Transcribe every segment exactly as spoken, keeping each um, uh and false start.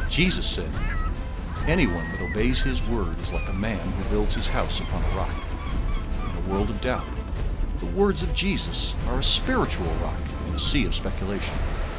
Jesus said, "Anyone that obeys his word is like a man who builds his house upon a rock." In a world of doubt, the words of Jesus are a spiritual rock in a sea of speculation.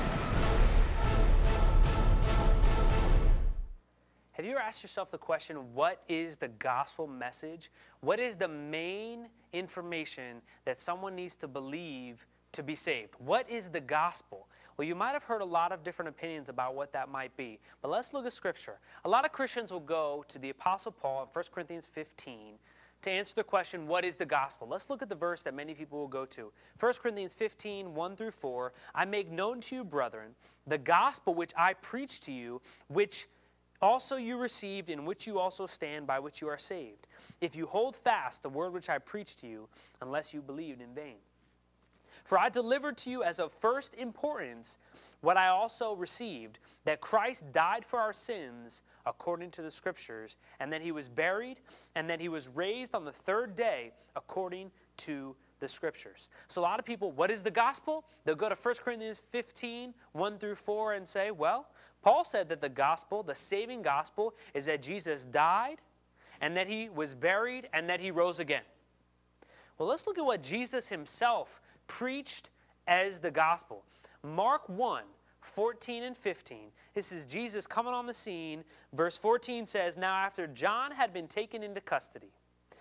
Have you ever asked yourself the question, what is the gospel message? What is the main information that someone needs to believe to be saved? What is the gospel? Well, you might have heard a lot of different opinions about what that might be. But let's look at Scripture. A lot of Christians will go to the Apostle Paul in First Corinthians fifteen to answer the question, what is the gospel? Let's look at the verse that many people will go to. First Corinthians fifteen, one through four. "I make known to you, brethren, the gospel which I preached to you, which also you received, in which you also stand, by which you are saved. If you hold fast the word which I preached to you, unless you believed in vain. For I delivered to you as of first importance what I also received, that Christ died for our sins according to the Scriptures, and that he was buried, and that he was raised on the third day according to the Scriptures." So a lot of people, what is the gospel? They'll go to First Corinthians fifteen, one through four and say, well, Paul said that the gospel, the saving gospel, is that Jesus died, and that he was buried, and that he rose again. Well, let's look at what Jesus himself preached as the gospel. Mark one, fourteen and fifteen. This is Jesus coming on the scene. Verse fourteen says, "Now after John had been taken into custody,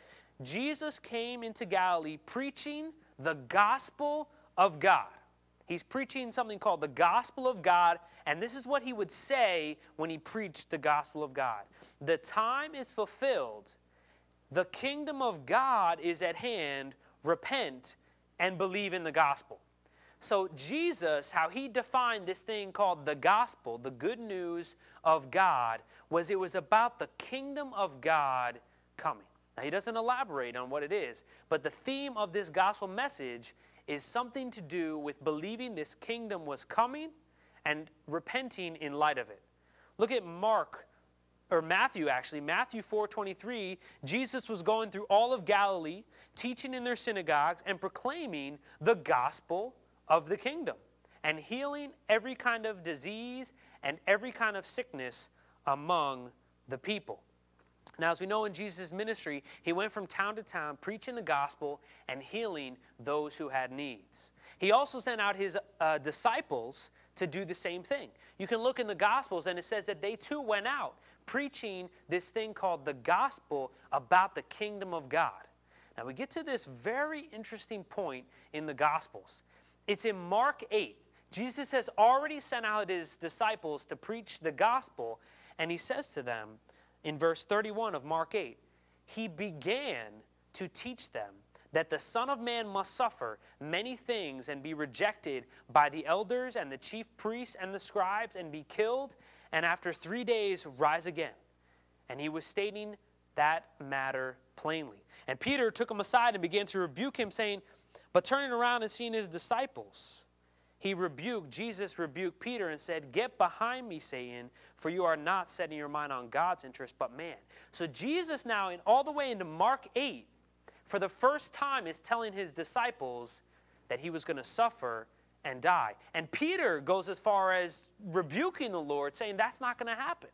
Jesus came into Galilee preaching the gospel of God." He's preaching something called the gospel of God, and this is what he would say when he preached the gospel of God. "The time is fulfilled. The kingdom of God is at hand. Repent and believe in the gospel." So Jesus, how he defined this thing called the gospel, the good news of God, was it was about the kingdom of God coming. Now, he doesn't elaborate on what it is, but the theme of this gospel message is something to do with believing this kingdom was coming and repenting in light of it. Look at Mark, or Matthew actually, Matthew four twenty-three. Jesus was going through all of Galilee, teaching in their synagogues and proclaiming the gospel of the kingdom and healing every kind of disease and every kind of sickness among the people. Now, as we know in Jesus' ministry, he went from town to town preaching the gospel and healing those who had needs. He also sent out his uh, disciples to do the same thing. You can look in the Gospels and it says that they too went out preaching this thing called the gospel about the kingdom of God. Now we get to this very interesting point in the Gospels. It's in Mark eight. Jesus has already sent out his disciples to preach the gospel, and he says to them in verse thirty-one of Mark eight, "He began to teach them that the Son of Man must suffer many things and be rejected by the elders and the chief priests and the scribes and be killed, and after three days rise again." And he was stating that matter plainly. And Peter took him aside and began to rebuke him, saying, but turning around and seeing his disciples, he rebuked, Jesus rebuked Peter and said, "Get behind me, Satan, for you are not setting your mind on God's interest, but man." So Jesus now, in all the way into Mark eight, for the first time is telling his disciples that he was going to suffer and die. And Peter goes as far as rebuking the Lord, saying that's not going to happen.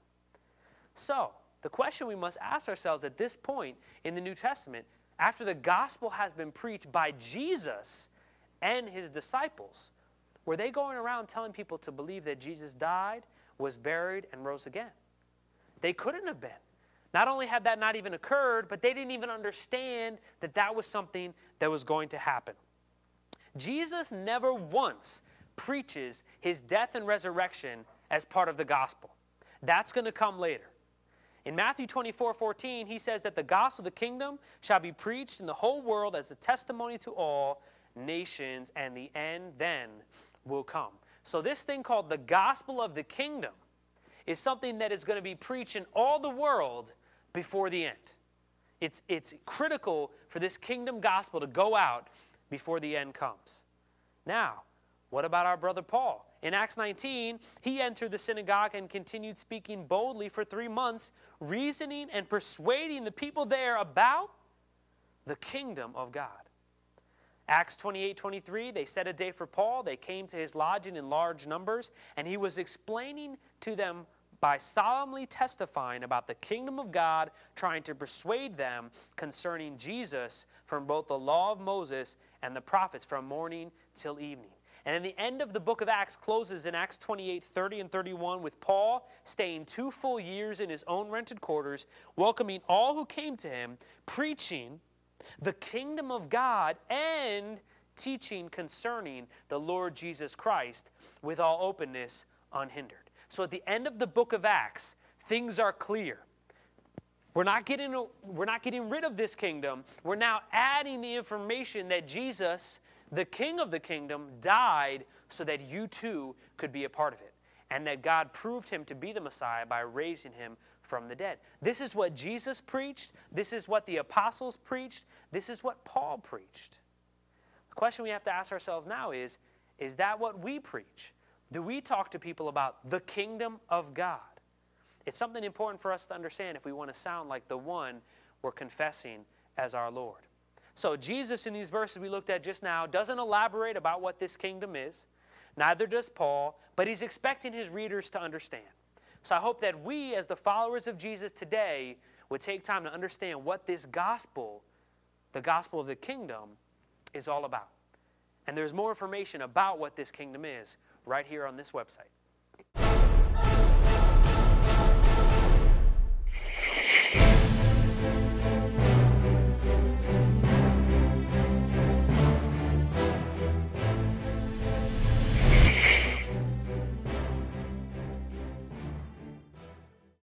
So the question we must ask ourselves at this point in the New Testament, after the gospel has been preached by Jesus and his disciples, were they going around telling people to believe that Jesus died, was buried, and rose again? They couldn't have been. Not only had that not even occurred, but they didn't even understand that that was something that was going to happen. Jesus never once preaches his death and resurrection as part of the gospel. That's going to come later. In Matthew twenty-four fourteen, he says that the gospel of the kingdom shall be preached in the whole world as a testimony to all nations, and the end then will come. So this thing called the gospel of the kingdom is something that is going to be preached in all the world before the end. It's, it's critical for this kingdom gospel to go out before the end comes. Now, what about our brother Paul? In Acts nineteen, he entered the synagogue and continued speaking boldly for three months, reasoning and persuading the people there about the kingdom of God. Acts twenty-eight twenty-three, they set a day for Paul. They came to his lodging in large numbers, and he was explaining to them by solemnly testifying about the kingdom of God, trying to persuade them concerning Jesus from both the law of Moses and the prophets from morning till evening. And then the end of the book of Acts closes in Acts twenty-eight, thirty and thirty-one with Paul staying two full years in his own rented quarters, welcoming all who came to him, preaching the kingdom of God and teaching concerning the Lord Jesus Christ with all openness unhindered. So at the end of the book of Acts, things are clear. We're not getting, we're not getting rid of this kingdom. We're now adding the information that Jesus, the King of the kingdom, died so that you too could be a part of it. And that God proved him to be the Messiah by raising him from the dead. This is what Jesus preached. This is what the apostles preached. This is what Paul preached. The question we have to ask ourselves now is, is that what we preach? Do we talk to people about the kingdom of God? It's something important for us to understand if we want to sound like the one we're confessing as our Lord. So Jesus in these verses we looked at just now doesn't elaborate about what this kingdom is. Neither does Paul, but he's expecting his readers to understand. So I hope that we as the followers of Jesus today would take time to understand what this gospel, the gospel of the kingdom, is all about. And there's more information about what this kingdom is right here on this website.